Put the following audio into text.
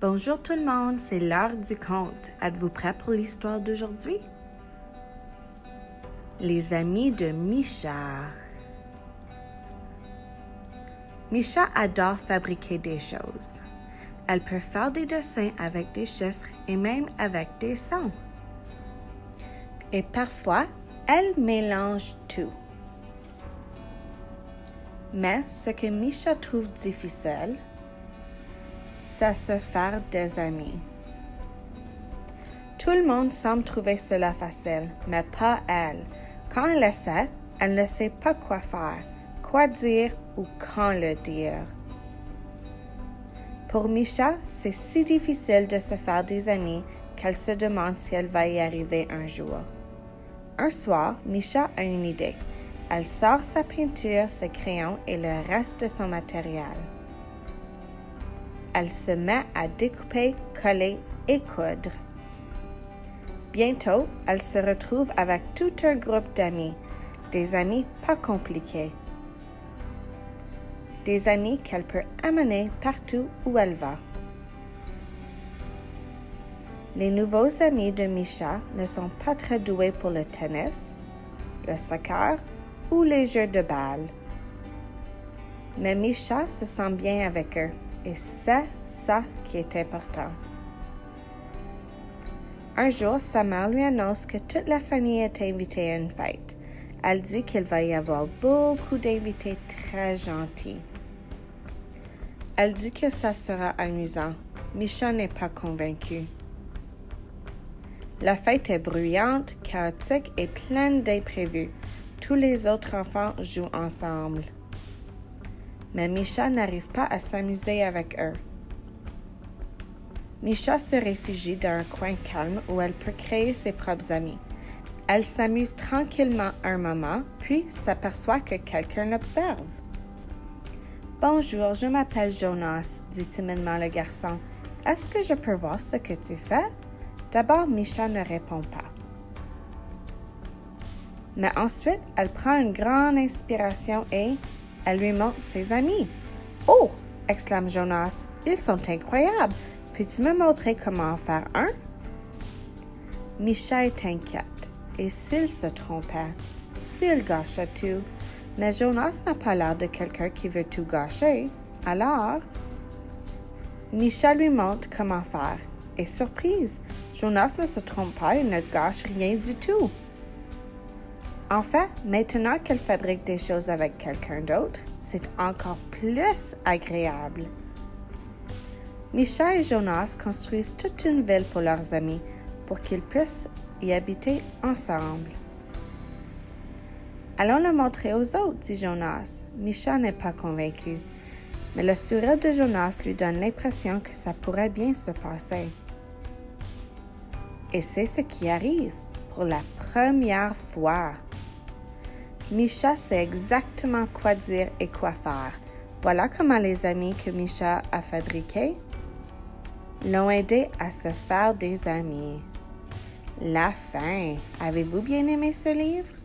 Bonjour tout le monde, c'est l'heure du conte. Êtes-vous prêts pour l'histoire d'aujourd'hui? Les amis de Meesha. Meesha adore fabriquer des choses. Elle peut faire des dessins avec des chiffres et même avec des sons. Et parfois, elle mélange tout. Mais ce que Meesha trouve difficile, c'est se faire des amis. Tout le monde semble trouver cela facile, mais pas elle. Quand elle essaie, elle ne sait pas quoi faire, quoi dire ou quand le dire. Pour Meesha, c'est si difficile de se faire des amis qu'elle se demande si elle va y arriver un jour. Un soir, Meesha a une idée. Elle sort sa peinture, ses crayons et le reste de son matériel. Elle se met à découper, coller et coudre. Bientôt, elle se retrouve avec tout un groupe d'amis, des amis pas compliqués. Des amis qu'elle peut amener partout où elle va. Les nouveaux amis de Meesha ne sont pas très doués pour le tennis, le soccer ou les jeux de balle. Mais Meesha se sent bien avec eux. Et c'est ça qui est important. Un jour, sa mère lui annonce que toute la famille est invitée à une fête. Elle dit qu'il va y avoir beaucoup d'invités très gentils. Elle dit que ça sera amusant. Meesha n'est pas convaincue. La fête est bruyante, chaotique et pleine d'imprévus. Tous les autres enfants jouent ensemble. Mais Meesha n'arrive pas à s'amuser avec eux. Meesha se réfugie dans un coin calme où elle peut créer ses propres amis. Elle s'amuse tranquillement un moment, puis s'aperçoit que quelqu'un l'observe. « Bonjour, je m'appelle Jonas, dit timidement le garçon. Est-ce que je peux voir ce que tu fais? » D'abord, Meesha ne répond pas. Mais ensuite, elle prend une grande inspiration et elle lui montre ses amis. « Oh! » exclame Jonas. « Ils sont incroyables! Peux-tu me montrer comment en faire un? » Meesha est inquiète. Et s'il se trompait? S'il gâchait tout? Mais Jonas n'a pas l'air de quelqu'un qui veut tout gâcher. Alors, Meesha lui montre comment faire. Et surprise! Jonas ne se trompe pas et ne gâche rien du tout. En fait, maintenant qu'elle fabrique des choses avec quelqu'un d'autre, c'est encore plus agréable. Meesha et Jonas construisent toute une ville pour leurs amis, pour qu'ils puissent y habiter ensemble. Allons le montrer aux autres, dit Jonas. Meesha n'est pas convaincue, mais le sourire de Jonas lui donne l'impression que ça pourrait bien se passer. Et c'est ce qui arrive pour la première fois. Meesha sait exactement quoi dire et quoi faire. Voilà comment les amis que Meesha a fabriqués l'ont aidé à se faire des amis. La fin. Avez-vous bien aimé ce livre?